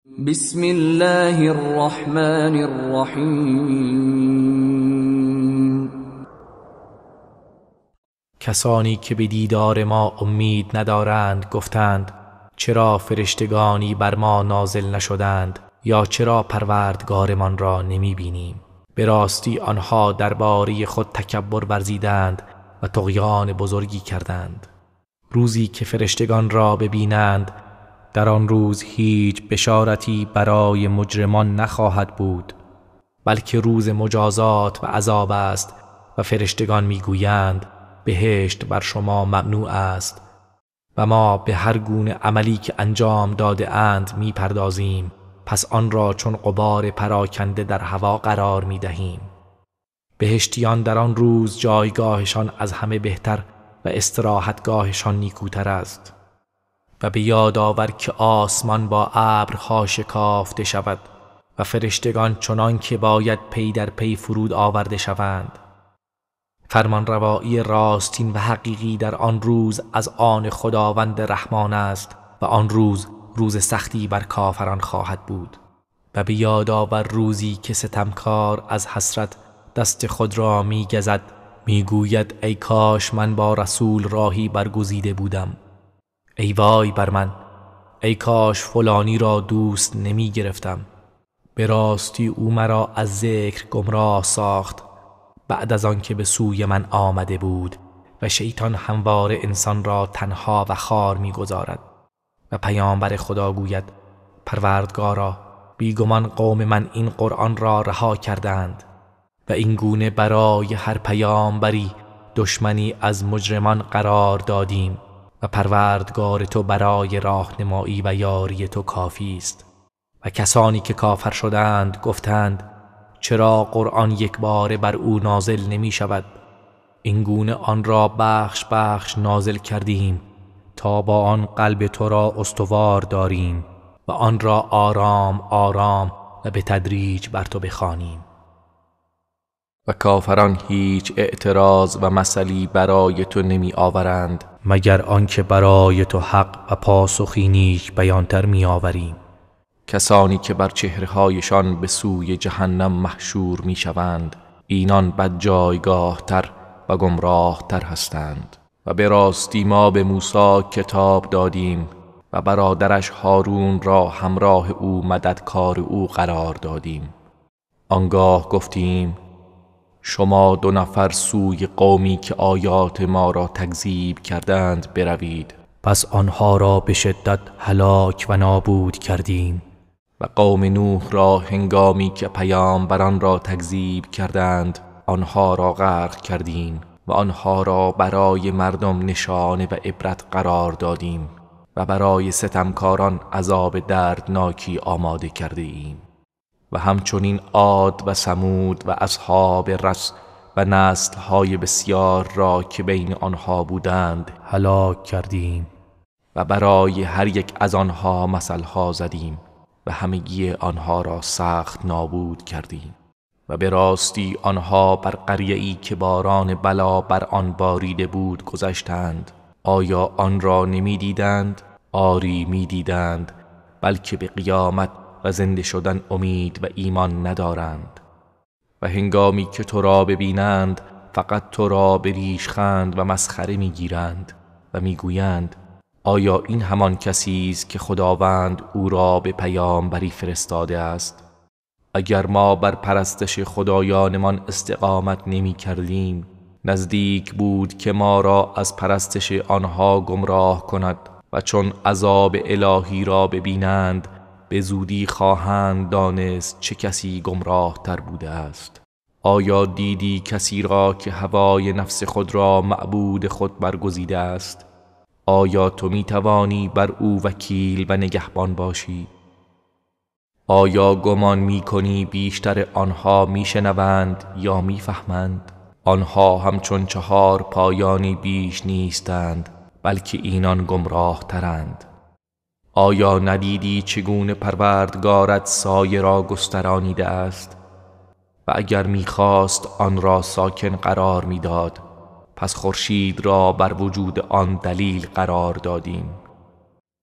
بسم الله الرحمن الرحیم. کسانی که به دیدار ما امید ندارند گفتند چرا فرشتگانی بر ما نازل نشدند یا چرا پروردگارمان را نمی بینیم. به راستی آنها درباره خود تکبر ورزیدند و طغیان بزرگی کردند. روزی که فرشتگان را ببینند در آن روز هیچ بشارتی برای مجرمان نخواهد بود، بلکه روز مجازات و عذاب است و فرشتگان میگویند بهشت بر شما ممنوع است و ما به هر گونه عملی که انجام داده اند میپردازیم، پس آن را چون غبار پراکنده در هوا قرار میدهیم. بهشتیان در آن روز جایگاهشان از همه بهتر و استراحتگاهشان نیکوتر است. و به یاد آور که آسمان با ابرها شکافته شود و فرشتگان چنان که باید پی در پی فرود آورده شوند. فرمان روایی راستین و حقیقی در آن روز از آن خداوند رحمان است و آن روز روز سختی بر کافران خواهد بود. و به یاد آور روزی که ستمکار از حسرت دست خود را میگزد، میگوید ای کاش من با رسول راهی برگزیده بودم. ای وای بر من، ای کاش فلانی را دوست نمی گرفتم. به راستی او مرا از ذکر گمراه ساخت بعد از آن که به سوی من آمده بود و شیطان همواره انسان را تنها و خار می گذارد. و پیامبر خدا گوید پروردگارا، بیگمان قوم من این قرآن را رها کردند و این گونه برای هر پیامبری دشمنی از مجرمان قرار دادیم و پروردگار تو برای راهنمایی و یاری تو کافی است. و کسانی که کافر شدند گفتند چرا قرآن یک بار بر او نازل نمی شود؟ این گونه آن را بخش بخش نازل کردیم تا با آن قلب تو را استوار داریم و آن را آرام آرام و به تدریج بر تو بخوانیم. و کافران هیچ اعتراض و مثلی برای تو نمی آورند مگر آنکه برای تو حق و پاسخی نیک بیانتر می آوریم. کسانی که بر چهرهایشان به سوی جهنم محشور می شوند، اینان بد جایگاه تر و گمراه تر هستند. و به راستی ما به موسی کتاب دادیم و برادرش هارون را همراه او مددکار او قرار دادیم. آنگاه گفتیم شما دو نفر سوی قومی که آیات ما را تکذیب کردند بروید. پس آنها را به شدت هلاک و نابود کردیم. و قوم نوح را هنگامی که پیامبران را تکذیب کردند آنها را غرق کردیم و آنها را برای مردم نشانه و عبرت قرار دادیم و برای ستمکاران عذاب دردناکی آماده کرده ایم. و همچنین عاد و ثمود و اصحاب رس و نسل‌های بسیار را که بین آنها بودند هلاک کردیم و برای هر یک از آنها مثلها زدیم و همگی آنها را سخت نابود کردیم. و به راستی آنها بر قریه‌ای که باران بلا بر آن باریده بود گذشتند. آیا آن را نمی دیدند؟ آری می دیدند، بلکه به قیامت و زنده شدن امید و ایمان ندارند. و هنگامی که تو را ببینند فقط تو را به ریشخند و مسخره میگیرند و میگویند آیا این همان کسی است که خداوند او را به پیامبری فرستاده است؟ اگر ما بر پرستش خدایانمان استقامت نمی کردیم نزدیک بود که ما را از پرستش آنها گمراه کند و چون عذاب الهی را ببینند به زودی خواهند دانست چه کسی گمراه تر بوده است. آیا دیدی کسی را که هوای نفس خود را معبود خود برگزیده است؟ آیا تو می توانی بر او وکیل و نگهبان باشی؟ آیا گمان می کنی بیشتر آنها می شنوند یا می فهمند؟ آنها همچون چهار پایانی بیش نیستند، بلکه اینان گمراه ترند. آیا ندیدی چگونه پروردگارت سایه را گسترانیده است و اگر می‌خواست آن را ساکن قرار می‌داد، پس خورشید را بر وجود آن دلیل قرار دادیم.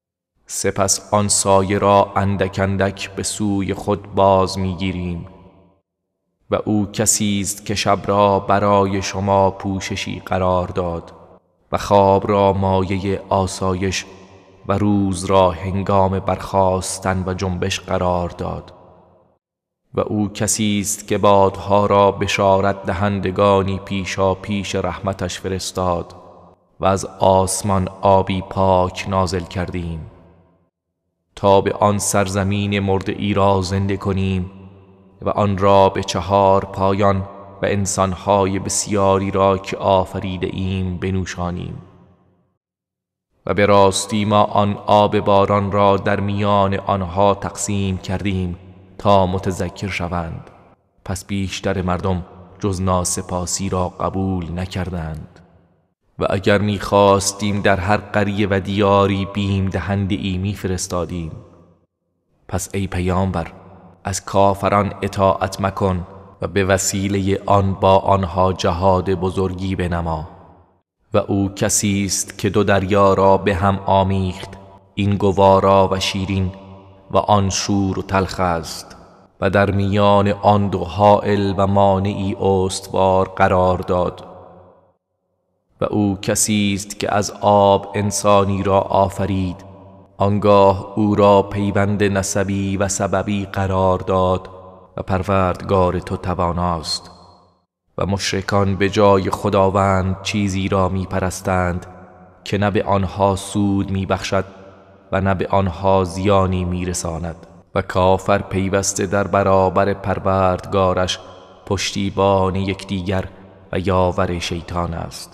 سپس آن سایه را اندک اندک به سوی خود باز میگیریم و او کسی است که شب را برای شما پوششی قرار داد و خواب را مایه آسایش و روز را هنگام برخاستن و جنبش قرار داد و او کسی است که بادها را بشارت دهندگانی پیشا پیش رحمتش فرستاد و از آسمان آبی پاک نازل کردیم تا به آن سرزمین مرده‌ای را زنده کنیم و آن را به 4 پایان و انسانهای بسیاری را که آفریده ایم بنوشانیم و به راستی ما آن آب باران را در میان آنها تقسیم کردیم تا متذکر شوند، پس بیشتر مردم جز ناسپاسی را قبول نکردند. و اگر می‌خواستیم در هر قریه و دیاری بیم دهنده ای می‌فرستادیم. پس ای پیامبر از کافران اطاعت مکن و به وسیله آن با آنها جهاد بزرگی بنما و او کسی است که 2 دریا را به هم آمیخت، این گوارا و شیرین و آن شور و تلخ است و در میان آن 2 حائل و مانعی استوار قرار داد و او کسی است که از آب انسانی را آفرید، آنگاه او را پیوند نسبی و سببی قرار داد و پروردگار تو تواناست. و مشرکان به جای خداوند چیزی را می پرستند که نه به آنها سود می بخشد و نه به آنها زیانی می رساند و کافر پیوسته در برابر پروردگارش پشتیبان یکدیگر و یاور شیطان است.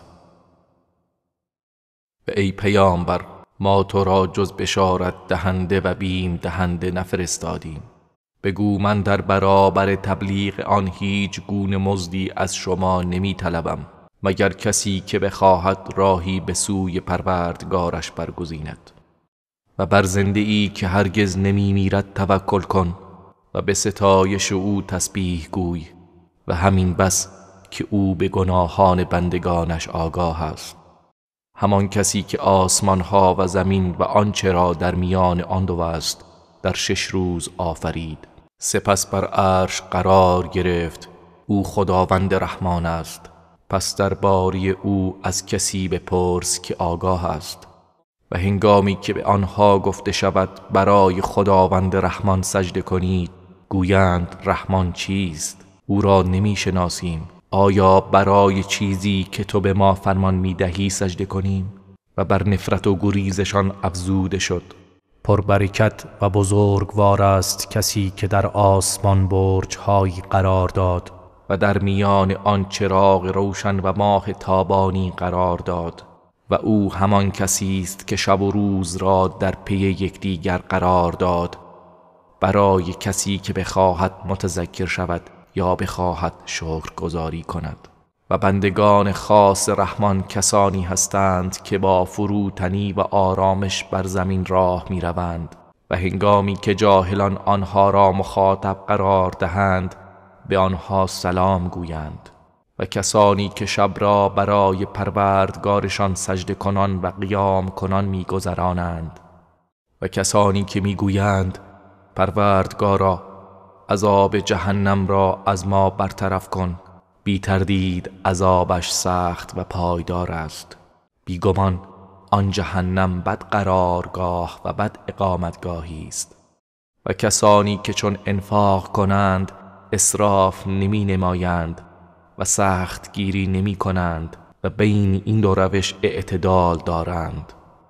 و ای پیامبر ما تو را جز بشارت دهنده و بیم دهنده نفرستادیم. بگو من در برابر تبلیغ آن هیچ گونه مزدی از شما نمی طلبم مگر کسی که بخواهد راهی به سوی پروردگارش برگزیند و بر زنده ای که هرگز نمی میرد توکل کن و به ستایش او تسبیح گوی و همین بس که او به گناهان بندگانش آگاه است. همان کسی که آسمان ها و زمین و آنچه را در میان آن 2 است در 6 روز آفرید، سپس بر عرش قرار گرفت. او خداوند رحمان است، پس درباره او از کسی بپرس که آگاه است. و هنگامی که به آنها گفته شود برای خداوند رحمان سجده کنید، گویند رحمان چیست؟ او را نمی شناسیم. آیا برای چیزی که تو به ما فرمان می دهی سجده کنیم؟ و بر نفرت و گریزشان افزوده شد. پربرکت و بزرگوار است کسی که در آسمان برج‌هایی قرار داد و در میان آن چراغ روشن و ماه تابانی قرار داد و او همان کسی است که شب و روز را در پی یکدیگر قرار داد برای کسی که بخواهد متذکر شود یا بخواهد شکرگزاری کند. و بندگان خاص رحمان کسانی هستند که با فروتنی و آرامش بر زمین راه می روند و هنگامی که جاهلان آنها را مخاطب قرار دهند به آنها سلام گویند. و کسانی که شب را برای پروردگارشان سجده کنان و قیام کنان می گذرانند و کسانی که می گویند پروردگارا عذاب جهنم را از ما برطرف کن، بی تردید عذابش سخت و پایدار است. بیگمان آن جهنم بد قرارگاه و بد اقامتگاهی است. و کسانی که چون انفاق کنند اسراف نمی نمایند و سخت گیری نمی کنند و بین این 2 روش اعتدال دارند.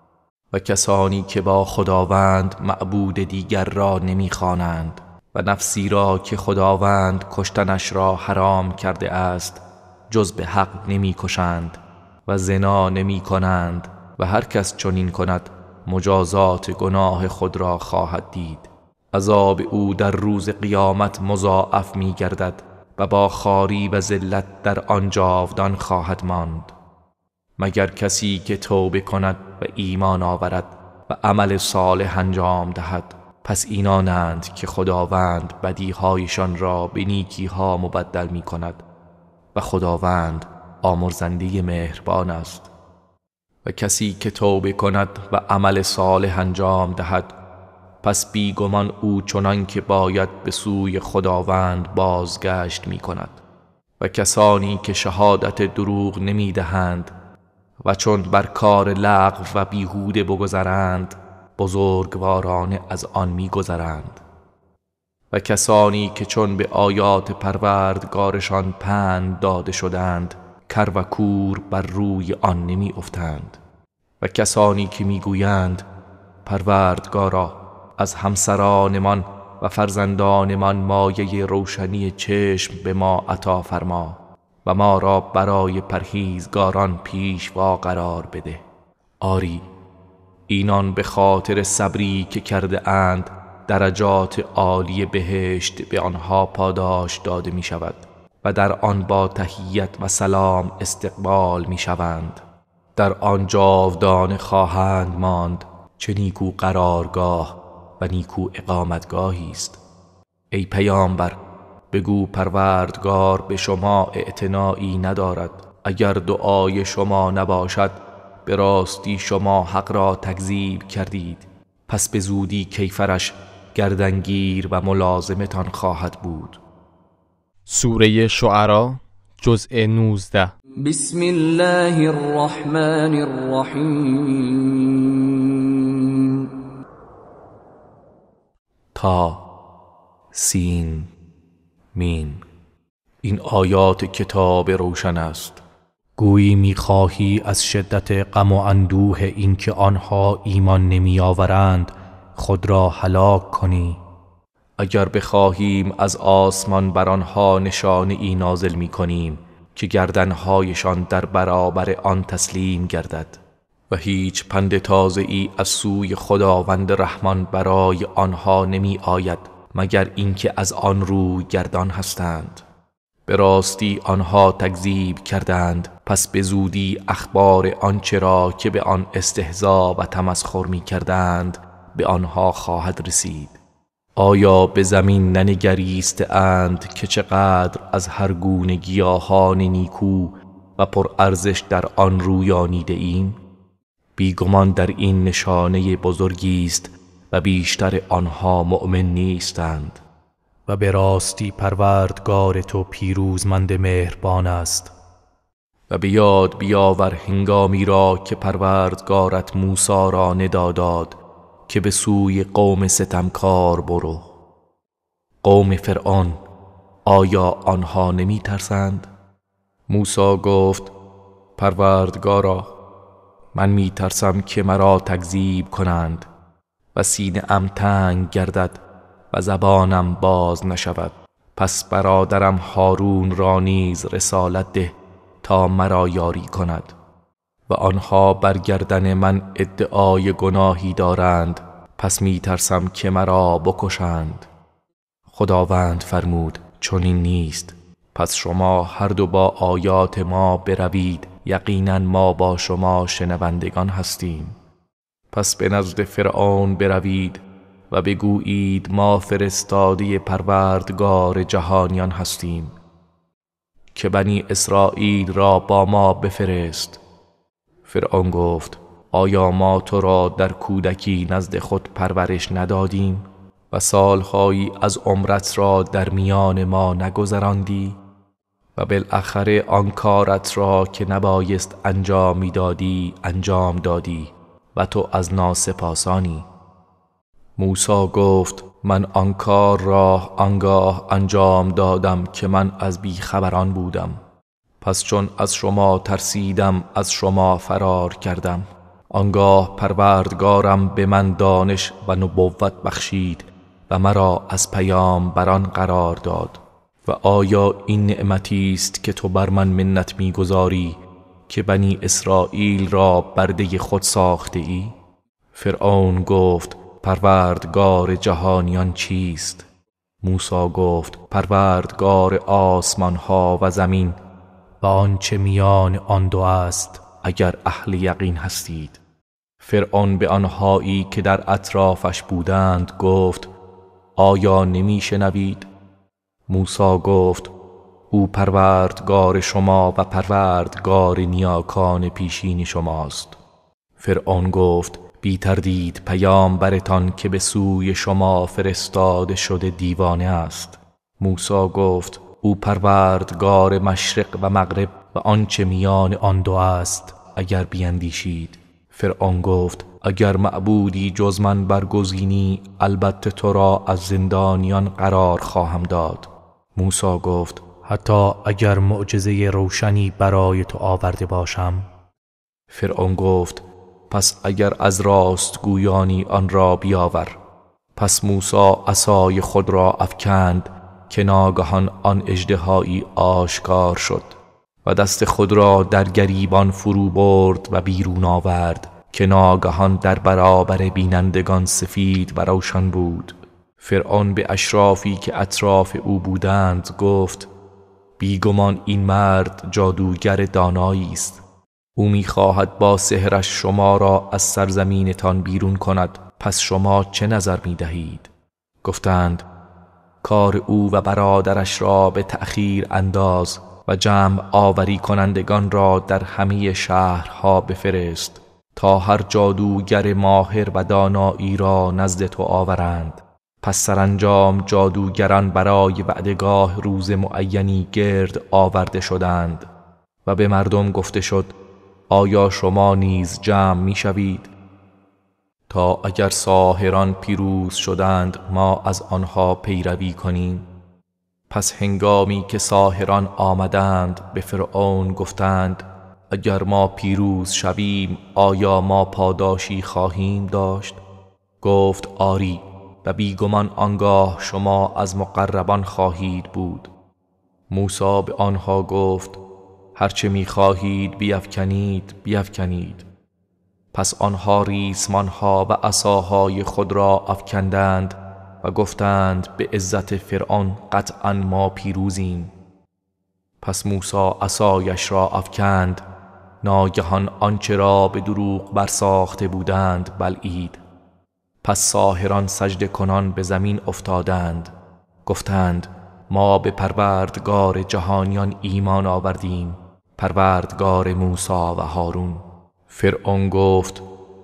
و کسانی که با خداوند معبود دیگر را نمی خوانند و نفسی را که خداوند کشتنش را حرام کرده است جز به حق نمی کشند و زنا نمی کنند و هر کس چنین کند مجازات گناه خود را خواهد دید. عذاب او در روز قیامت مضاعف می گردد و با خواری و ذلت در آن جاودان خواهد ماند، مگر کسی که توبه کند و ایمان آورد و عمل صالح انجام دهد. پس اینانند که خداوند بدیهایشان را به نیکیها مبدل می کند و خداوند آمرزنده مهربان است. و کسی که توبه کند و عمل صالح انجام دهد پس بیگمان او چنان که باید به سوی خداوند بازگشت می کند. و کسانی که شهادت دروغ نمی دهند و چون بر کار لغو و بیهوده بگذرند بزرگوارانه از آن می گذرند. و کسانی که چون به آیات پروردگارشان پند داده شدند کر و کور بر روی آن نمی افتند. و کسانی که می گویند پروردگارا از همسرانمان و فرزندانمان مایه روشنی چشم به ما عطا فرما و ما را برای پرهیزگاران پیشوا قرار بده. آری اینان به خاطر صبری که کرده اند درجات عالی بهشت به آنها پاداش داده می شود و در آن با تحیت و سلام استقبال می شوند. در آن جاودانه خواهند ماند. چه نیکو قرارگاه و نیکو اقامتگاهی است. ای پیامبر بگو پروردگار به شما اعتنایی ندارد. اگر دعای شما نباشد به راستی شما حق را تکذیب کردید، پس به زودی کیفرش گردنگیر و ملازمتان خواهد بود. سوره شعرا جزء 19. بسم الله الرحمن الرحیم. تا سین مین. این آیات کتاب روشن است. گویی می‌خواهی از شدت غم و اندوه اینکه آنها ایمان نمی آورند خود را هلاک کنی. اگر بخواهیم از آسمان بر آنها نشانه ای نازل می کنیم که گردنهایشان در برابر آن تسلیم گردد و هیچ پند تازه ای از سوی خداوند رحمان برای آنها نمی آید مگر اینکه از آن روی گردان هستند. به راستی آنها تکذیب کردند، پس به زودی اخبار آنچه را که به آن استهزا و تمسخر می کردند به آنها خواهد رسید. آیا به زمین ننگریسته اند که چقدر از هر گونه گیاهان نیکو و پرارزش در آن رویانیده ایم؟ بیگمان در این نشانه بزرگی است و بیشتر آنها مؤمن نیستند. و به راستی پروردگار تو پیروزمند مهربان است. و به یاد بیاور هنگامی را که پروردگارت موسی را ندا داد که به سوی قوم ستمکار برو. قوم فرعون آیا آنها نمی ترسند؟ موسی گفت پروردگارا من می ترسم که مرا تکذیب کنند و سینه ام تنگ گردد و زبانم باز نشود. پس برادرم هارون را نیز رسالت ده تا مرا یاری کند و آنها بر گردن من ادعای گناهی دارند، پس می ترسم که مرا بکشند. خداوند فرمود چنین نیست. پس شما هر دو با آیات ما بروید، یقینا ما با شما شنوندگان هستیم. پس به نزد فرعون بروید و بگویید ما فرستاده پروردگار جهانیان هستیم که بنی اسرائیل را با ما بفرست. فرعون گفت آیا ما تو را در کودکی نزد خود پرورش ندادیم و سالهایی از عمرت را در میان ما نگذراندی و بالاخره آن کارت را که نبایست انجام میدادی انجام دادی و تو از ناسپاسانی. موسی گفت من آن کار را آنگاه انجام دادم که من از بیخبران بودم. پس چون از شما ترسیدم از شما فرار کردم. آنگاه پروردگارم به من دانش و نبوت بخشید و مرا از پیامبران قرار داد. و آیا این نعمتی است که تو بر من منت می‌گذاری که بنی اسرائیل را برده خود ساخته ای؟ فرعون گفت پروردگار جهانیان چیست؟ موسی گفت پروردگار آسمان ها و زمین و آنچه میان آن دو است، اگر اهل یقین هستید. فرعون به آنهایی که در اطرافش بودند گفت آیا نمی شنوید؟ موسی گفت او پروردگار شما و پروردگار نیاکان پیشین شماست. فرعون گفت بی تردید پیامبرتان که به سوی شما فرستاده شده دیوانه است. موسی گفت او پروردگار مشرق و مغرب و آنچه میان آن دو است اگر بیندیشید. فرعون گفت اگر معبودی جز من برگزینی البته تو را از زندانیان قرار خواهم داد. موسی گفت حتی اگر معجزه روشنی برای تو آورده باشم. فرعون گفت پس اگر از راست گویانی آن را بیاور. پس موسی عصای خود را افکند که ناگهان آن اژدهایی آشکار شد و دست خود را در گریبان فرو برد و بیرون آورد که ناگهان در برابر بینندگان سفید و روشن بود. فرعون به اشرافی که اطراف او بودند گفت بیگمان این مرد جادوگر دانایی است. او می‌خواهد با سحرش شما را از سرزمینتان بیرون کند. پس شما چه نظر می‌دهید؟ گفتند کار او و برادرش را به تأخیر انداز و جمع آوری کنندگان را در همه شهرها بفرست تا هر جادوگر ماهر و دانایی را نزد تو آورند. پس سرانجام جادوگران برای وعدگاه روز معینی گرد آورده شدند و به مردم گفته شد آیا شما نیز جمع می شوید تا اگر ساحران پیروز شدند ما از آنها پیروی کنیم؟ پس هنگامی که ساحران آمدند به فرعون گفتند اگر ما پیروز شویم آیا ما پاداشی خواهیم داشت؟ گفت آری و بیگمان آنگاه شما از مقربان خواهید بود. موسی به آنها گفت هرچه می‌خواهید بیفکنید. پس آنها ریسمانها و عصاهای خود را افکندند و گفتند به عزت فرعون قطعا ما پیروزیم. پس موسی عصایش را افکند، ناگهان آنچه را به دروغ برساخته بودند بلعید. پس ساحران سجده کنان به زمین افتادند، گفتند ما به پروردگار جهانیان ایمان آوردیم، پروردگار موسی و هارون. فرعون گفت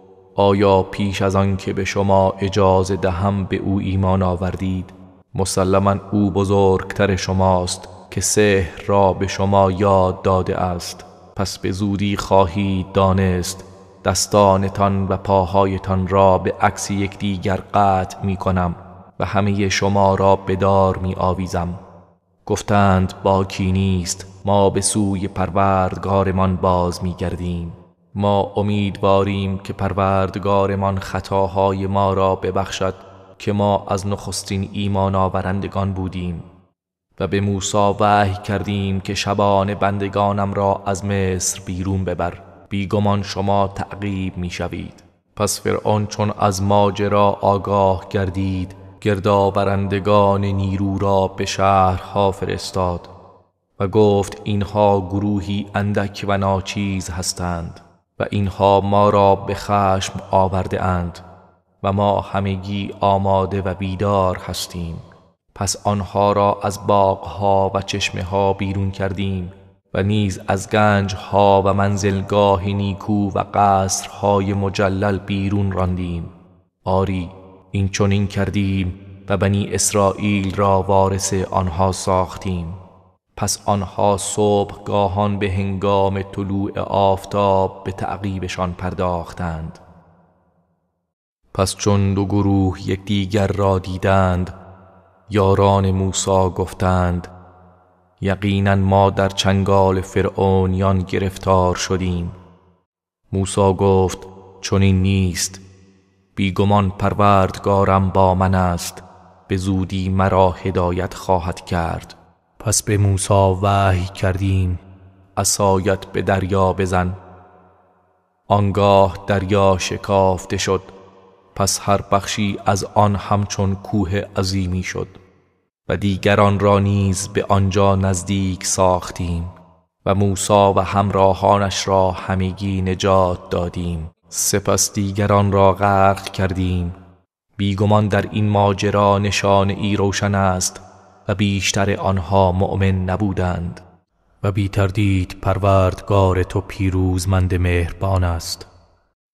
آیا پیش از آن که به شما اجازه دهم به او ایمان آوردید؟ مسلماً او بزرگتر شماست که سحر را به شما یاد داده است. پس به زودی خواهید دانست دستانتان و پاهایتان را به عکس یکدیگر قطع می کنم و همه شما را به دار می آویزم. گفتند باکی نیست، ما به سوی پروردگارمان باز می گردیم. ما امیدواریم که پروردگارمان خطاهای ما را ببخشد که ما از نخستین ایمان آورندگان بودیم و به موسی وحی کردیم که شبان بندگانم را از مصر بیرون ببر، بیگمان شما تعقیب می شوید. پس فرعون چون از ماجرا آگاه گردید گردآورندگان نیرو را به شهرها فرستاد و گفت اینها گروهی اندک و ناچیز هستند و اینها ما را به خشم آورده اند و ما همگی آماده و بیدار هستیم. پس آنها را از باغها و چشمه ها بیرون کردیم و نیز از گنجها و منزلگاه نیکو و قصرهای مجلل بیرون راندیم. آری این چنین کردیم و بنی اسرائیل را وارث آنها ساختیم. پس آنها صبحگاهان به هنگام طلوع آفتاب به تعقیبشان پرداختند. پس چون دو گروه یکدیگر را دیدند یاران موسی گفتند یقینا ما در چنگال فرعونیان گرفتار شدیم. موسی گفت چنین نیست، بیگمان پروردگارم با من است، به زودی مرا هدایت خواهد کرد. پس به موسی وحی کردیم عصایت به دریا بزن. آنگاه دریا شکافته شد، پس هر بخشی از آن همچون کوه عظیمی شد و دیگران را نیز به آنجا نزدیک ساختیم و موسی و همراهانش را همگی نجات دادیم. سپس دیگران را غرق کردیم. بیگمان در این ماجرا نشانه ای روشن است و بیشتر آنها مؤمن نبودند و بی تردید پروردگار تو پیروزمند مهربان است.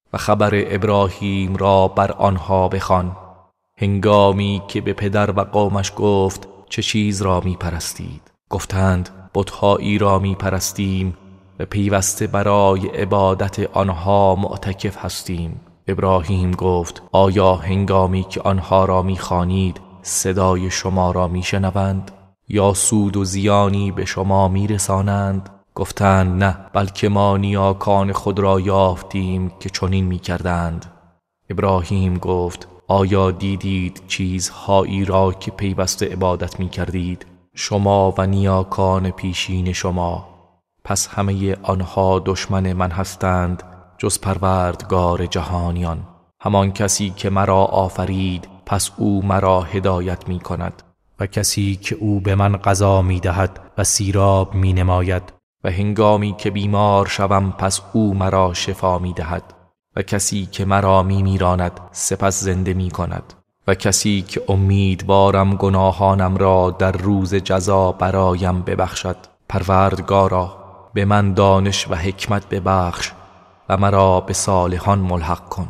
و خبر ابراهیم را بر آنها بخوان. هنگامی که به پدر و قومش گفت چه چیز را می پرستید؟ گفتند بت‌هایی را می پرستیم و پیوسته برای عبادت آنها معتکف هستیم. ابراهیم گفت آیا هنگامی که آنها را می خوانید صدای شما را می شنوند یا سود و زیانی به شما می رسانند؟ گفتند نه، بلکه ما نیاکان خود را یافتیم که چنین می کردند. ابراهیم گفت آیا دیدید چیزهایی را که پیوسته عبادت می کردید شما و نیاکان پیشین شما؟ پس همه آنها دشمن من هستند جز پروردگار جهانیان. همان کسی که مرا آفرید پس او مرا هدایت می کند و کسی که او به من غذا می دهد و سیراب می نماید و هنگامی که بیمار شوم پس او مرا شفا می دهد و کسی که مرا می میراند سپس زنده می کند و کسی که امیدوارم گناهانم را در روز جزا برایم ببخشد. پروردگارا به من دانش و حکمت ببخش و مرا به صالحان ملحق کن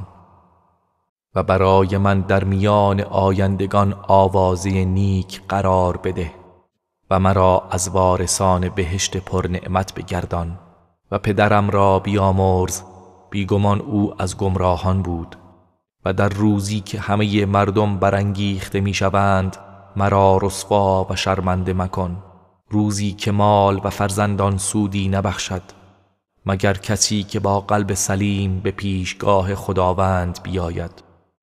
و برای من در میان آیندگان آوازه نیک قرار بده و مرا از وارثان بهشت پر نعمت بگردان. و پدرم را بیامرز، بیگمان او از گمراهان بود. و در روزی که همه مردم برانگیخته میشوند مرا رسوا و شرمنده مکن. روزی که مال و فرزندان سودی نبخشد مگر کسی که با قلب سلیم به پیشگاه خداوند بیاید.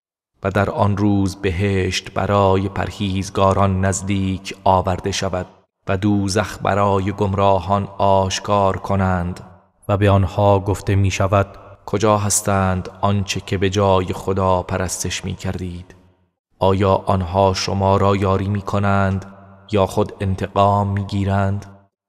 و در آن روز بهشت برای پرهیزگاران نزدیک آورده شود و دوزخ برای گمراهان آشکار کنند و به آنها گفته می شود کجا هستند آنچه که به جای خدا پرستش می کردید؟ آیا آنها شما را یاری می کنند یا خود انتقام می گیرند؟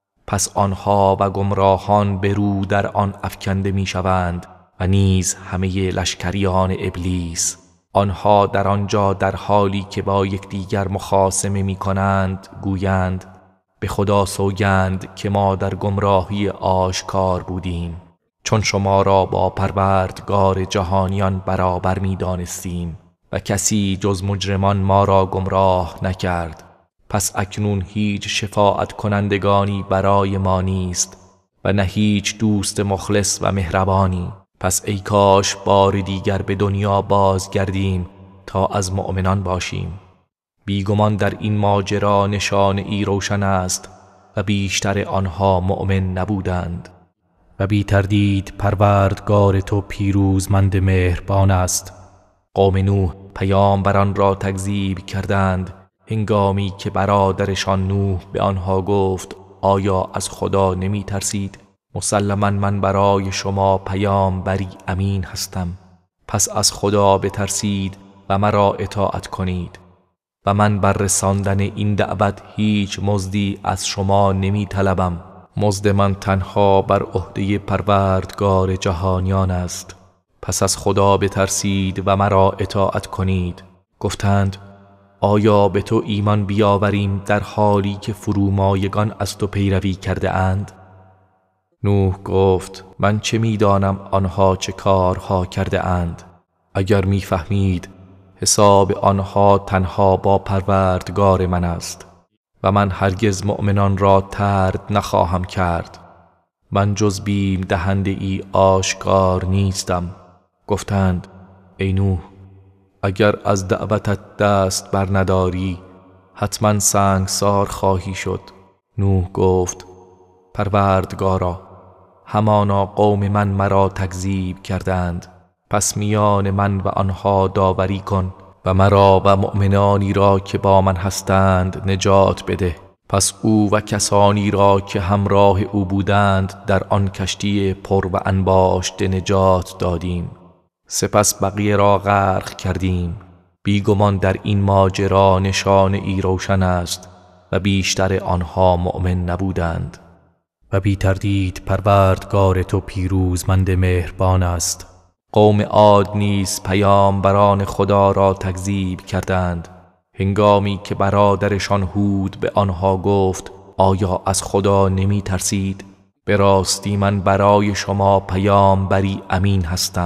پس آنها و گمراهان به رو در آن افکنده می شوند و نیز همه لشکریان ابلیس. آنها در آنجا در حالی که با یکدیگر مخاصمه می کنند گویند به خدا سوگند که ما در گمراهی آشکار بودیم، چون شما را با پروردگار جهانیان برابر می دانستیم و کسی جز مجرمان ما را گمراه نکرد. پس اکنون هیچ شفاعت کنندگانی برای ما نیست و نه هیچ دوست مخلص و مهربانی. پس ای کاش بار دیگر به دنیا بازگردیم تا از مؤمنان باشیم. بیگمان در این ماجرا نشانه ای روشن است و بیشتر آنها مؤمن نبودند. و بی تردید پروردگار تو پیروزمند مهربان است. قوم نوح پیامبران را تکذیب کردند هنگامی که برادرشان نوح به آنها گفت آیا از خدا نمی ترسید؟ مسلماً من برای شما پیامبری امین هستم. پس از خدا بترسید و مرا اطاعت کنید و من بر رساندن این دعوت هیچ مزدی از شما نمی طلبم. مزد من تنها بر عهده پروردگار جهانیان است. پس از خدا بترسید و مرا اطاعت کنید. گفتند آیا به تو ایمان بیاوریم در حالی که فرومایگان از تو پیروی کرده اند؟ نوح گفت من چه میدانم آنها چه کارها کرده اند. اگر میفهمید حساب آنها تنها با پروردگار من است و من هرگز مؤمنان را طرد نخواهم کرد. من جز بیم دهنده ای آشکار نیستم. گفتند ای نوح اگر از دعوتت دست بر نداری حتما سنگسار خواهی شد. نوح گفت پروردگارا همانا قوم من مرا تکذیب کردند، پس میان من و آنها داوری کن و مرا و مؤمنانی را که با من هستند نجات بده. پس او و کسانی را که همراه او بودند در آن کشتی پر و انباشته نجات دادیم، سپس بقیه را غرق کردیم. بیگمان در این ماجرا نشانه ای روشن است و بیشتر آنها مؤمن نبودند. و بی تردید پروردگار تو پیروزمند مهربان است. قوم عاد نیز پیامبران خدا را تکذیب کردند هنگامی که برادرشان هود به آنها گفت آیا از خدا نمی ترسید؟ به راستی من برای شما پیامبری امین هستم.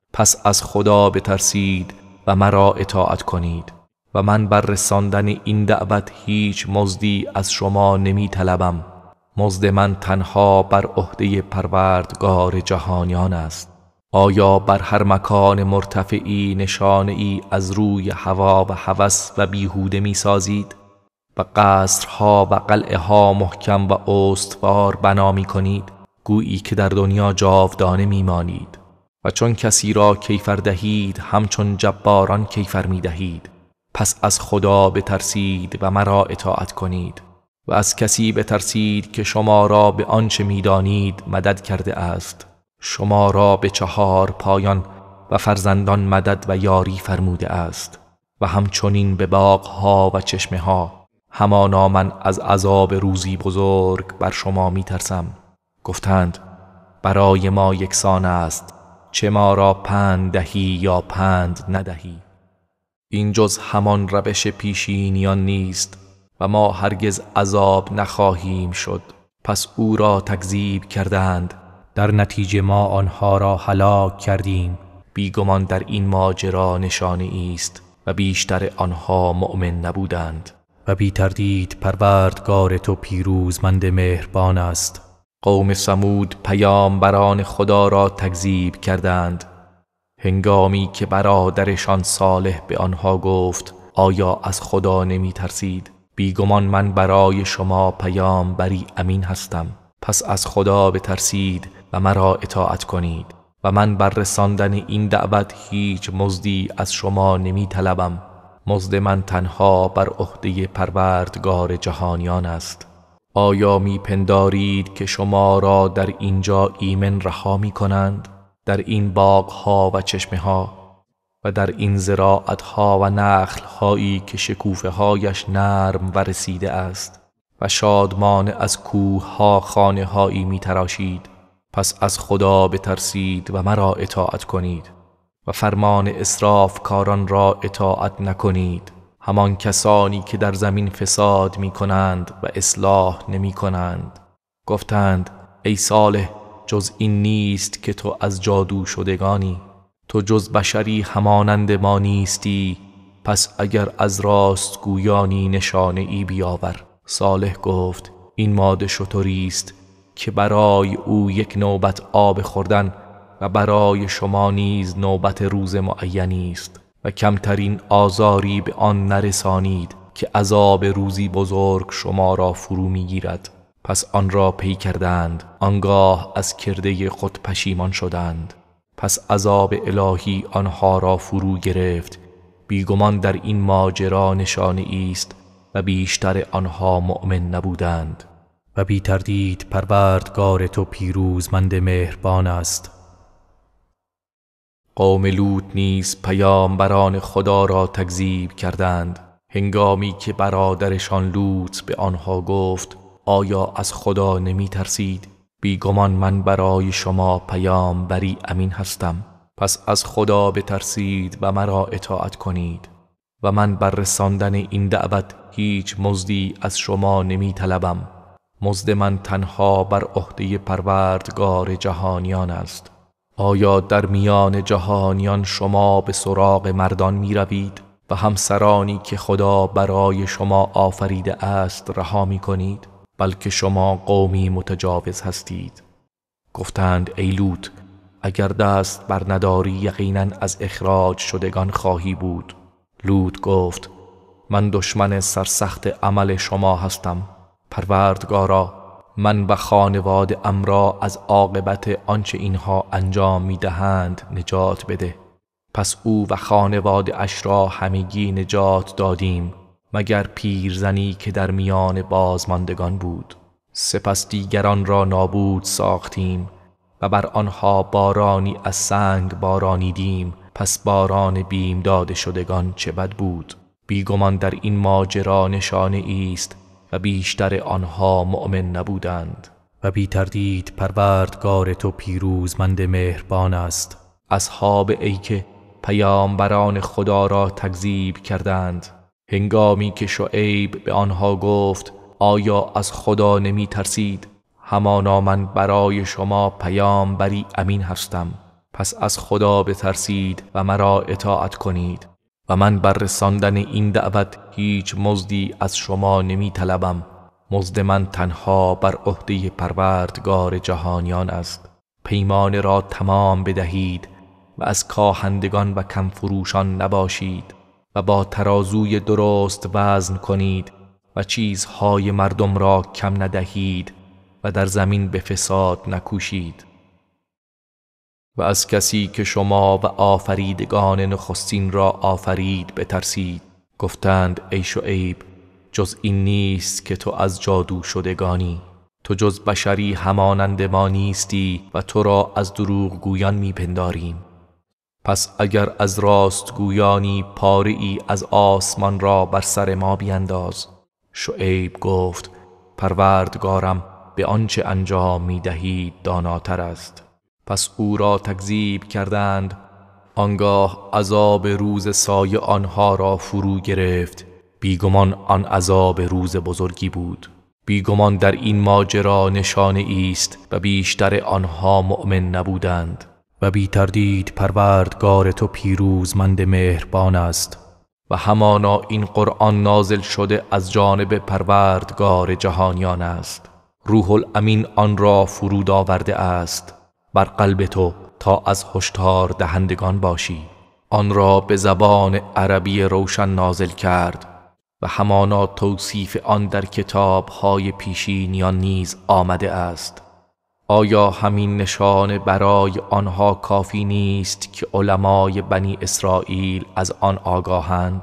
پس از خدا بترسید و مرا اطاعت کنید و من بر رساندن این دعوت هیچ مزدی از شما نمی طلبم. مزد من تنها بر عهده پروردگار جهانیان است. آیا بر هر مکان مرتفعی نشانه‌ای از روی هوا و هوس و بیهوده می سازید و قصرها و قلعه ها محکم و استوار بنا می کنید، گویی که در دنیا جاودانه می مانید و چون کسی را کیفر دهید همچون جباران کیفر می دهید. پس از خدا بترسید و مرا اطاعت کنید و از کسی بترسید که شما را به آنچه می دانید مدد کرده است، شما را به 4 پایان و فرزندان مدد و یاری فرموده است و همچنین به باغها و چشمه ها. همانا من از عذاب روزی بزرگ بر شما می ترسم. گفتند برای ما یکسان است چه ما را پند دهی یا پند ندهی. این جز همان روش پیشینیان نیست و ما هرگز عذاب نخواهیم شد. پس او را تکذیب کردند، در نتیجه ما آنها را هلاک کردیم. بیگمان در این ماجرا نشانه است و بیشتر آنها مؤمن نبودند. و بی تردید پروردگار تو پیروزمند مهربان است. قوم ثمود پیامبران خدا را تکذیب کردند. هنگامی که برادرشان صالح به آنها گفت آیا از خدا نمی ترسید؟ بیگمان من برای شما پیامبری امین هستم. پس از خدا بترسید و مرا اطاعت کنید و من بر رساندن این دعوت هیچ مزدی از شما نمی طلبم. مزد من تنها بر عهده پروردگار جهانیان است. آیا می پندارید که شما را در اینجا ایمن رها می کنند؟ در این باغها و چشمه ها و در این زراعتها و نخلهایی که شکوفه هایش نرم و رسیده است و شادمان از کوهها خانه هایی می تراشید. پس از خدا بترسید و مرا اطاعت کنید و فرمان اسراف کاران را اطاعت نکنید، همان کسانی که در زمین فساد می کنند و اصلاح نمی کنند. گفتند ای صالح جز این نیست که تو از جادو شدگانی، تو جز بشری همانند ما نیستی، پس اگر از راست گویانی نشانه ای بیاور. صالح گفت این ماده شتری است که برای او یک نوبت آب خوردن و برای شما نیز نوبت روز معینی است و کمترین آزاری به آن نرسانید که عذاب روزی بزرگ شما را فرو میگیرد. پس آن را پی کردند، آنگاه از کرده خود پشیمان شدند. پس عذاب الهی آنها را فرو گرفت. بیگمان در این ماجرا نشانه است و بیشتر آنها مؤمن نبودند. و بی تردید پروردگار تو پیروزمند مهربان است. قوم لوط نیز پیامبران خدا را تکذیب کردند. هنگامی که برادرشان لوط به آنها گفت آیا از خدا نمی ترسید؟ بیگمان من برای شما پیامبری امین هستم. پس از خدا بترسید و مرا اطاعت کنید و من بر رساندن این دعوت هیچ مزدی از شما نمی طلبم. مزد من تنها بر عهده پروردگار جهانیان است. آیا در میان جهانیان شما به سراغ مردان می روید و همسرانی که خدا برای شما آفریده است رها می کنید؟ بلکه شما قومی متجاوز هستید. گفتند ای لوط اگر دست بر نداری یقینا از اخراج شدگان خواهی بود. لوط گفت من دشمن سرسخت عمل شما هستم. پروردگارا من و خانواده ام را از عاقبت آنچه اینها انجام میدهند نجات بده. پس او و خانواده اش را همگی نجات دادیم مگر پیرزنی که در میان بازماندگان بود. سپس دیگران را نابود ساختیم و بر آنها بارانی از سنگ بارانیدیم. پس باران بیم داده شدگان چه بد بود. بیگمان در این ماجرا نشانه است و بیشتر آنها مؤمن نبودند. و بی تردید پروردگار تو پیروزمند مهربان است. اصحاب ایکه پیامبران خدا را تکذیب کردند. هنگامی که شعیب به آنها گفت آیا از خدا نمی ترسید؟ همانا من برای شما پیامبری امین هستم. پس از خدا بترسید و مرا اطاعت کنید و من بر رساندن این دعوت هیچ مزدی از شما نمی طلبم. مزد من تنها بر عهده پروردگار جهانیان است. پیمان را تمام بدهید و از کاهندگان و کم فروشان نباشید و با ترازوی درست وزن کنید و چیزهای مردم را کم ندهید و در زمین به فساد نکوشید. و از کسی که شما و آفریدگان نخستین را آفرید بترسید. گفتند ای شعیب جز این نیست که تو از جادو شدگانی، تو جز بشری همانند ما نیستی و تو را از دروغ گویان میپنداریم. پس اگر از راست گویانی پاره ای از آسمان را بر سر ما بینداز. شعیب گفت پروردگارم به آنچه انجام میدهید داناتر است. پس او را تکذیب کردند. آنگاه عذاب روز سایه آنها را فرو گرفت. بیگمان آن عذاب روز بزرگی بود. بیگمان در این ماجرا نشانه است و بیشتر آنها مؤمن نبودند. و بی تردید پروردگار تو پیروزمند مهربان است. و همانا این قرآن نازل شده از جانب پروردگار جهانیان است. روح الامین آن را فرود آورده است بر قلب تو تا از هشدار دهندگان باشی. آن را به زبان عربی روشن نازل کرد و همانا توصیف آن در کتاب‌های پیشینیان نیز آمده است. آیا همین نشانه برای آنها کافی نیست که علمای بنی اسرائیل از آن آگاهند؟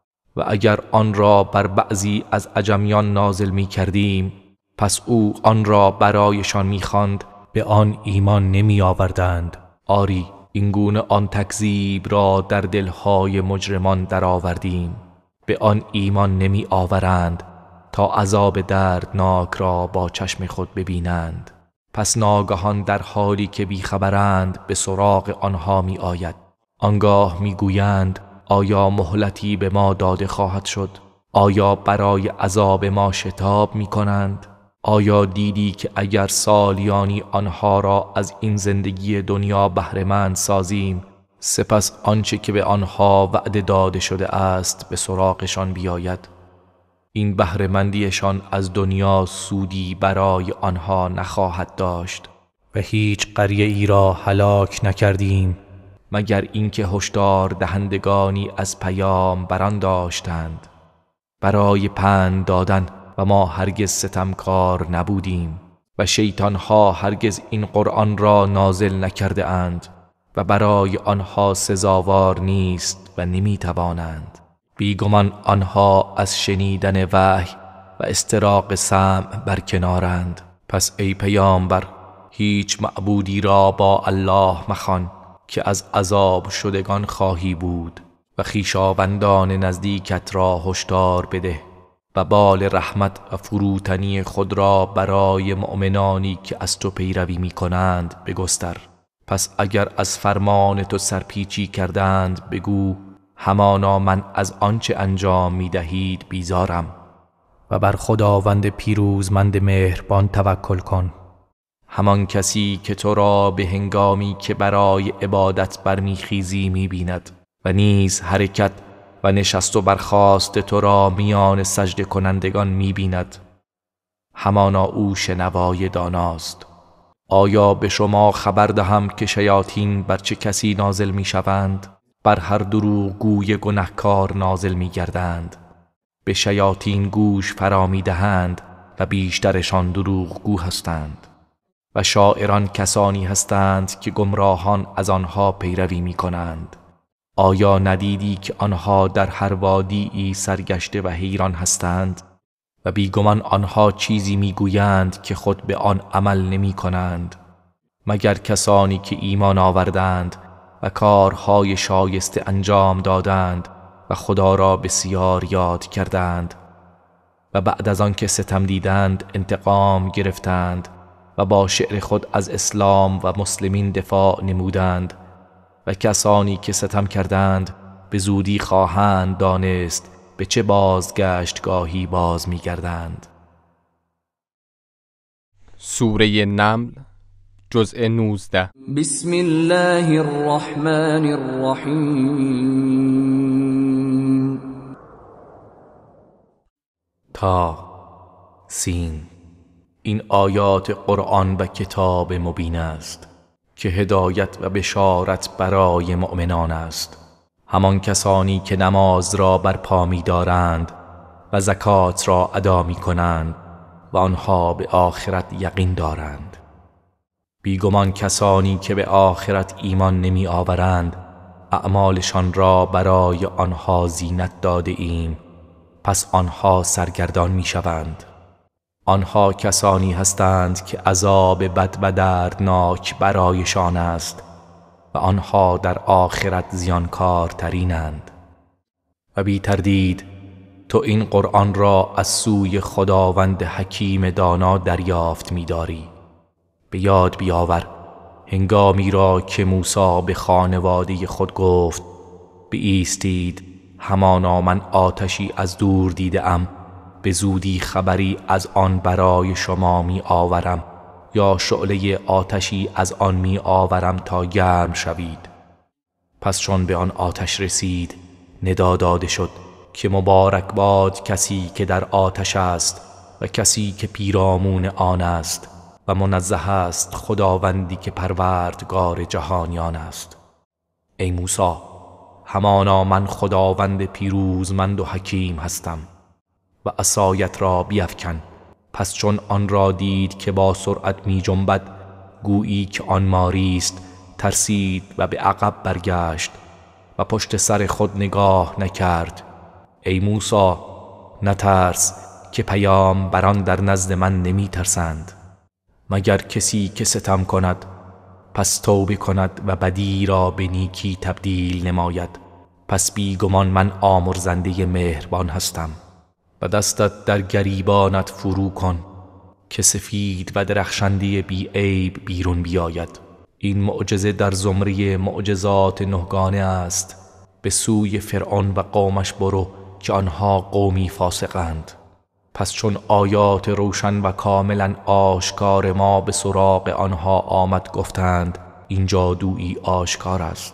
و اگر آن را بر بعضی از عجمیان نازل می کردیم پس او آن را برایشان می خواند، به آن ایمان نمی آوردند. آری این گونه آن تکذیب را در دلهای مجرمان درآوردیم، به آن ایمان نمی آورند تا عذاب دردناک را با چشم خود ببینند. پس ناگهان در حالی که بیخبرند به سراغ آنها می آید. آنگاه می گویند آیا مهلتی به ما داده خواهد شد؟ آیا برای عذاب ما شتاب می کنند؟ آیا دیدی که اگر سالیانی آنها را از این زندگی دنیا بهره‌مند سازیم سپس آنچه که به آنها وعده داده شده است به سراغشان بیاید؟ این بهره‌مندیشان از دنیا سودی برای آنها نخواهد داشت و هیچ قریه ای را هلاک نکردیم مگر اینکه هشدار دهندگانی از پیام بران داشتند برای پند دادن و ما هرگز ستمکار نبودیم و شیطانها هرگز این قرآن را نازل نکرده اند و برای آنها سزاوار نیست و نمیتوانند. بیگمان آنها از شنیدن وحی و استراق سمع برکنارند. پس ای پیامبر هیچ معبودی را با الله مخوان که از عذاب شدگان خواهی بود و خویشاوندان نزدیکت را هشدار بده و بال رحمت و فروتنی خود را برای مؤمنانی که از تو پیروی می کنند بگستر. پس اگر از فرمان تو سرپیچی کردند بگو همانا من از آنچه انجام می دهید بیزارم و بر خداوند پیروزمند مهربان توکل کن. همان کسی که تو را به هنگامی که برای عبادت برمیخیزی می بیند و نیز حرکت و نشست و برخاست تو را میان سجده کنندگان می بیند. همانا او شنوای داناست. آیا به شما خبر دهم که شیاطین بر چه کسی نازل می شوند؟ بر هر دروغگوی گنهکار نازل می گردند. به شیاطین گوش فرا می دهند و بیشترشان دروغگو هستند و شاعران کسانی هستند که گمراهان از آنها پیروی می کنند. آیا ندیدی که آنها در هر وادی‌ای سرگشته و حیران هستند و بیگمان آنها چیزی میگویند که خود به آن عمل نمی کنند مگر کسانی که ایمان آوردند و کارهای شایسته انجام دادند و خدا را بسیار یاد کردند و بعد از آن که ستم دیدند انتقام گرفتند و با شعر خود از اسلام و مسلمین دفاع نمودند و کسانی که ستم کردند به زودی خواهند دانست به چه بازگشتگاهی باز می‌گردند. سوره نمل جزء 19. بسم الله الرحمن الرحیم. تا سین. این آیات قرآن و کتاب مبین است که هدایت و بشارت برای مؤمنان است، همان کسانی که نماز را برپا می دارند و زکات را ادا می کنند و آنها به آخرت یقین دارند. بیگمان کسانی که به آخرت ایمان نمی آورند اعمالشان را برای آنها زینت داده ایم، پس آنها سرگردان می شوند. آنها کسانی هستند که عذاب بد و دردناک برایشان است و آنها در آخرت زیانکارترینند. و بی تردید تو این قرآن را از سوی خداوند حکیم دانا دریافت می داری. به یاد بیاور هنگامی را که موسی به خانواده خود گفت بایستید، همانا من آتشی از دور دیدم، به زودی خبری از آن برای شما می آورم یا شعله آتشی از آن می آورم تا گرم شوید. پس چون به آن آتش رسید ندا داده شد که مبارک باد کسی که در آتش است و کسی که پیرامون آن است و منزه است خداوندی که پروردگار جهانیان است. ای موسی، همانا من خداوند پیروزمند و حکیم هستم. و عصایت را بیفکن. پس چون آن را دید که با سرعت می جنبد گویی که آن ماری است، ترسید و به عقب برگشت و پشت سر خود نگاه نکرد. ای موسی، نترس که پیامبران در نزد من نمی ترسند مگر کسی که ستم کند پس توبه کند و بدی را به نیکی تبدیل نماید، پس بیگمان من آمرزنده مهربان هستم. و دستت در گریبانت فرو کن که سفید و درخشنده بی عیب بیرون بیاید. این معجزه در زمره معجزات نهگانه است. به سوی فرعون و قومش برو که آنها قومی فاسقند. پس چون آیات روشن و کاملا آشکار ما به سراغ آنها آمد گفتند این جادویی آشکار است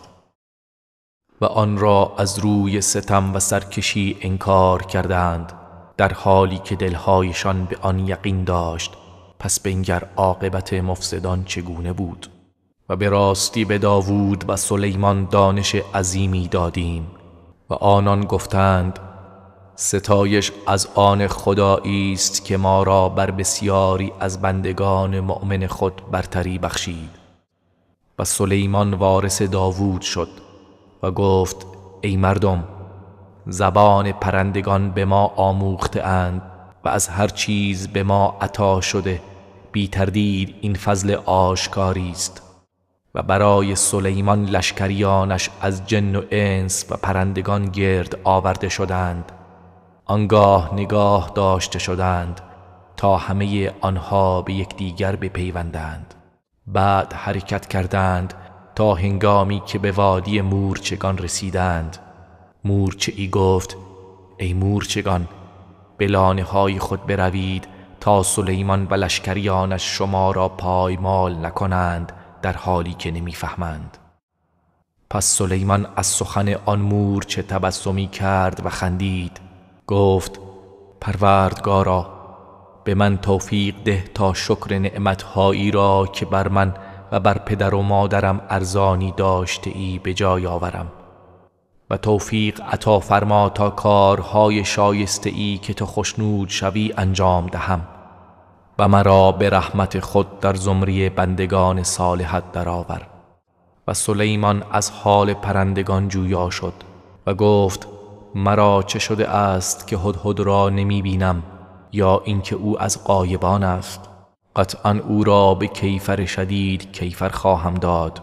و آن را از روی ستم و سرکشی انکار کردند، در حالی که دلهایشان به آن یقین داشت. پس بنگر عاقبت مفسدان چگونه بود. و به راستی به داوود و سلیمان دانش عظیمی دادیم و آنان گفتند ستایش از آن خدایی است که ما را بر بسیاری از بندگان مؤمن خود برتری بخشید. و سلیمان وارث داوود شد و گفت ای مردم، زبان پرندگان به ما آموخته اند و از هر چیز به ما عطا شده، بی تردید این فضل آشکاری است. و برای سلیمان لشکریانش از جن و انس و پرندگان گرد آورده شدند، آنگاه نگاه داشته شدند تا همه آنها به یکدیگر بپیوندند. بعد حرکت کردند تا هنگامی که به وادی مورچگان رسیدند. مورچه ای گفت ای مورچگان، به لانه های خود بروید تا سلیمان و لشکریانش شما را پایمال نکنند در حالی که نمیفهمند. پس سلیمان از سخن آن مورچه تبسمی کرد و خندید. گفت پروردگارا، به من توفیق ده تا شکر نعمتهایی را که بر من و بر پدر و مادرم ارزانی داشته ای به جای آورم و توفیق عطا فرما تا کارهای شایسته ای که تو خوشنود شوی انجام دهم و مرا به رحمت خود در زمره بندگان صالحت درآور. و سلیمان از حال پرندگان جویا شد و گفت مرا چه شده است که هدهد را نمی بینم، یا اینکه او از غایبان است؟ قطعا او را به کیفر شدید کیفر خواهم داد،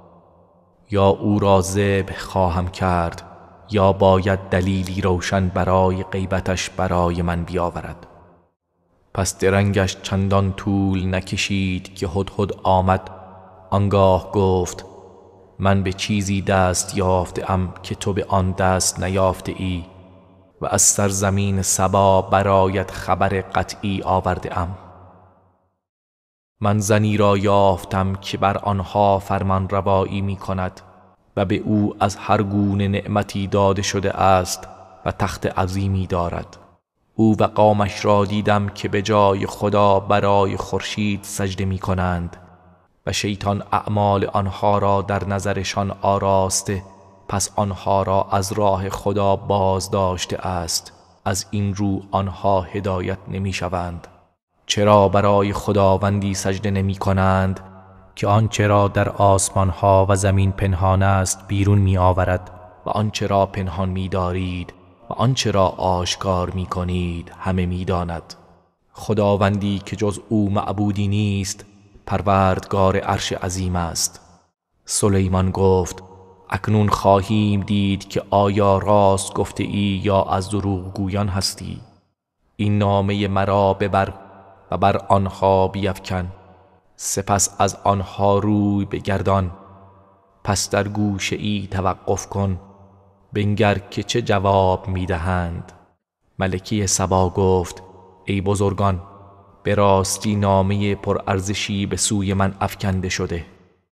یا او را ذبح خواهم کرد، یا باید دلیلی روشن برای غیبتش برای من بیاورد. پس درنگش چندان طول نکشید که هدهد آمد. آنگاه گفت من به چیزی دست یافته ام که تو به آن دست نیافته ای و از سرزمین سبا برایت خبر قطعی آورده ام. من زنی را یافتم که بر آنها فرمان روایی می کند و به او از هر گونه نعمتی داده شده است و تخت عظیمی دارد. او و قومش را دیدم که به جای خدا برای خورشید سجده می کنند و شیطان اعمال آنها را در نظرشان آراسته، پس آنها را از راه خدا باز داشته است. از این رو آنها هدایت نمی شوند. چرا برای خداوندی سجده نمی کنند که آنچه را در آسمان ها و زمین پنهان است بیرون می آورد و آنچه را پنهان می دارید و آنچه را آشکار می کنید همه می داند. خداوندی که جز او معبودی نیست، پروردگار عرش عظیم است. سلیمان گفت: اکنون خواهیم دید که آیا راست گفته ای یا از دروغ گویان هستی. این نامه مرا ببر و بر آنها بیفکن، سپس از آنها روی بگردان، پس در گوشه ای توقف کن، بنگر که چه جواب میدهند. ملکه سبا گفت: ای بزرگان، به راستی نامه پرارزشی به سوی من افکنده شده.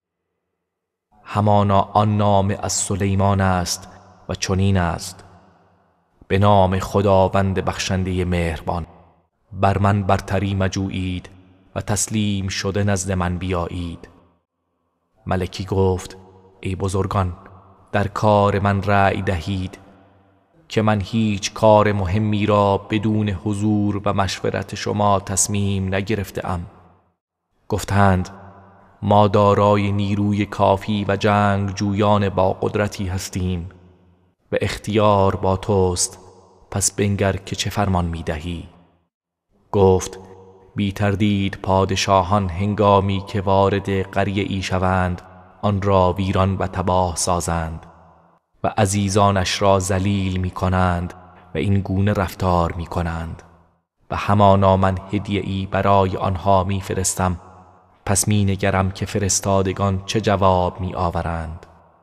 همانا آن نامه از سلیمان است و چنین است: به نام خداوند بخشنده مهربان. بر من برتری مجویید و تسلیم شده نزد من بیایید. ملکی گفت: ای بزرگان، در کار من رأی دهید که من هیچ کار مهمی را بدون حضور و مشورت شما تصمیم نگرفته‌ام. گفتند: ما دارای نیروی کافی و جنگ جویان با قدرتی هستیم و اختیار با توست، پس بنگر که چه فرمان می دهی. گفت: بی تردید پادشاهان هنگامی که وارد قریه ای شوند آن را ویران و تباه سازند و عزیزانش را ذلیل می کنند و این گونه رفتار می کنند و همانا من هدیه ای برای آنها می فرستم، پس می نگرم که فرستادگان چه جواب می آورند.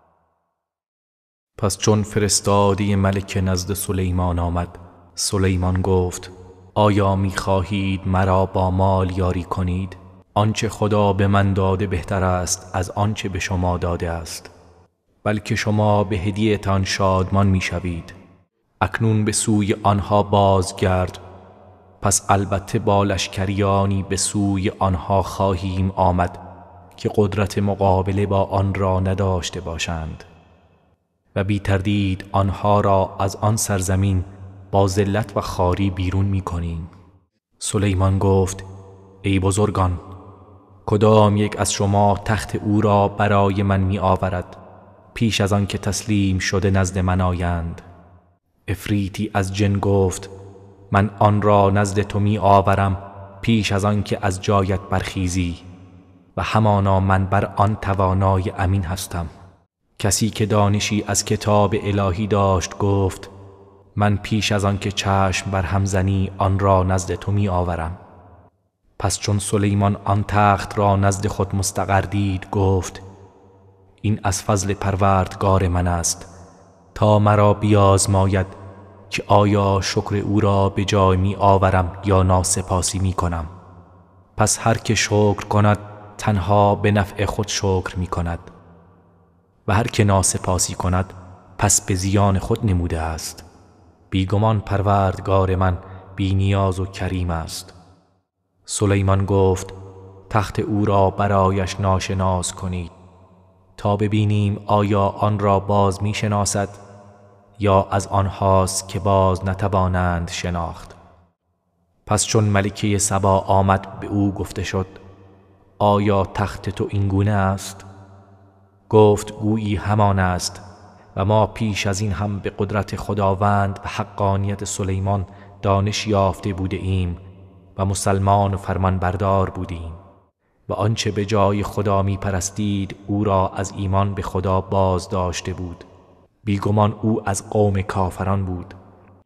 پس چون فرستاده ملک نزد سلیمان آمد، سلیمان گفت: آیا می خواهید مرا با مال یاری کنید؟ آنچه خدا به من داده بهتر است از آنچه به شما داده است، بلکه شما به هدیه‌تان شادمان می شوید. اکنون به سوی آنها بازگرد، پس البته با لشکریانی به سوی آنها خواهیم آمد که قدرت مقابله با آن را نداشته باشند و بی تردید آنها را از آن سرزمین با ذلت و خواری بیرون می کنیم. سلیمان گفت: ای بزرگان، کدام یک از شما تخت او را برای من می آورد پیش از آن که تسلیم شده نزد من آیند؟ عفریتی از جن گفت: من آن را نزد تو می آورم پیش از آن که از جایت برخیزی و همانا من بر آن توانای امین هستم. کسی که دانشی از کتاب الهی داشت گفت: من پیش از آن که چشم بر هم زنی آن را نزد تو می آورم. پس چون سلیمان آن تخت را نزد خود مستقر دید گفت: این از فضل پروردگار من است تا مرا بیازماید که آیا شکر او را به جای می آورم یا ناسپاسی می کنم. پس هر که شکر کند تنها به نفع خود شکر می کند و هر که ناسپاسی کند پس به زیان خود نموده است. بیگمان پروردگار من بی نیاز و کریم است. سلیمان گفت: تخت او را برایش ناشناس کنید تا ببینیم آیا آن را باز می شناسد یا از آنهاست که باز نتوانند شناخت. پس چون ملکه سبا آمد به او گفته شد: آیا تخت تو این گونه است؟ گفت: گویی همان است و ما پیش از این هم به قدرت خداوند و حقانیت سلیمان دانش یافته بوده ایم و مسلمان و فرمان بردار بودیم و آنچه به جای خدا می پرستید او را از ایمان به خدا باز داشته بود. بیگمان او از قوم کافران بود.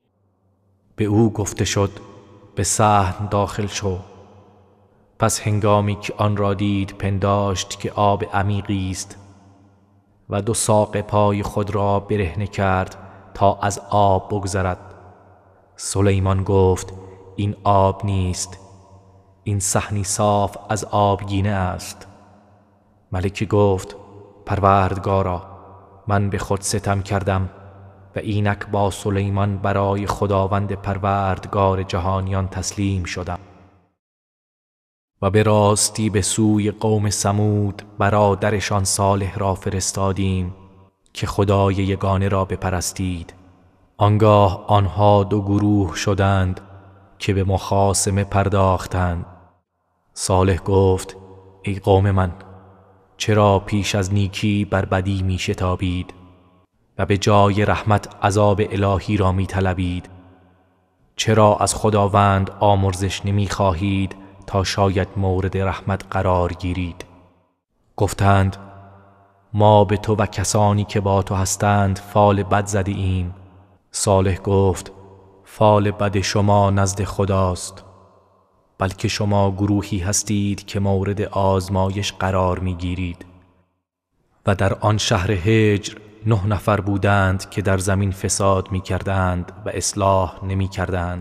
به او گفته شد: به صحن داخل شو. پس هنگامی که آن را دید پنداشت که آب عمیقی است و دو ساق پای خود را برهنه کرد تا از آب بگذرد. سلیمان گفت: این آب نیست، این صحنی صاف از آبگینه است. ملکه گفت پروردگارا، من به خود ستم کردم و اینک با سلیمان برای خداوند پروردگار جهانیان تسلیم شدم. و به راستی به سوی قوم ثمود برادرشان صالح را فرستادیم که خدای یگانه را بپرستید. آنگاه آنها دو گروه شدند که به مخاصمه پرداختند. صالح گفت ای قوم من، چرا پیش از نیکی بر بدی می شتابید و به جای رحمت عذاب الهی را می طلبید؟ چرا از خداوند آمرزش نمی خواهید تا شاید مورد رحمت قرار گیرید؟ گفتند ما به تو و کسانی که با تو هستند فال بد زده ایم. صالح گفت فال بد شما نزد خداست، بلکه شما گروهی هستید که مورد آزمایش قرار می گیرید. و در آن شهر هجر 9 نفر بودند که در زمین فساد می کردند و اصلاح نمی کردند.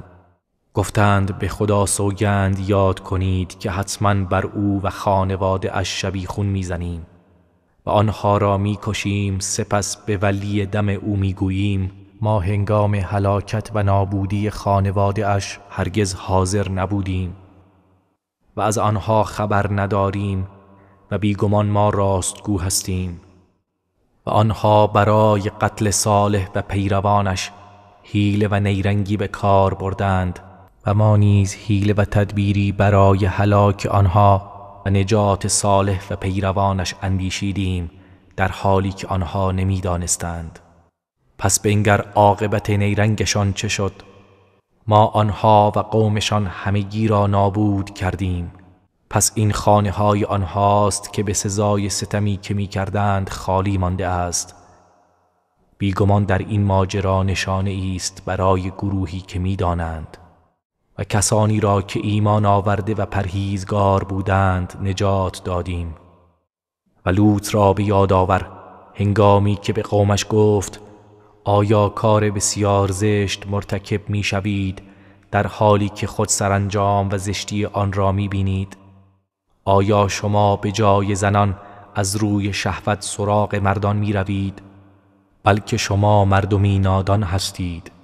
گفتند به خدا سوگند یاد کنید که حتما بر او و خانواده اش شبیخون می زنیم و آنها را می کشیم، سپس به ولی دم او می گوییم ما هنگام هلاکت و نابودی خانواده اش هرگز حاضر نبودیم و از آنها خبر نداریم و بیگمان ما راستگو هستیم. و آنها برای قتل صالح و پیروانش حیله و نیرنگی به کار بردند و ما نیز حیله و تدبیری برای هلاک آنها و نجات صالح و پیروانش اندیشیدیم، در حالی که آنها نمیدانستند. پس بنگر عاقبت نیرنگشان چه شد. ما آنها و قومشان همگی را نابود کردیم. پس این خانه های آنهاست که به سزای ستمی که می کردند خالی مانده است. بیگمان در این ماجرا نشانه است برای گروهی که می دانند. و کسانی را که ایمان آورده و پرهیزگار بودند نجات دادیم. و لوط را به یاد آور هنگامی که به قومش گفت آیا کار بسیار زشت مرتکب می شوید در حالی که خود سرانجام و زشتی آن را می بینید؟ آیا شما به جای زنان از روی شهوت سراغ مردان می روید؟ بلکه شما مردمی نادان هستید.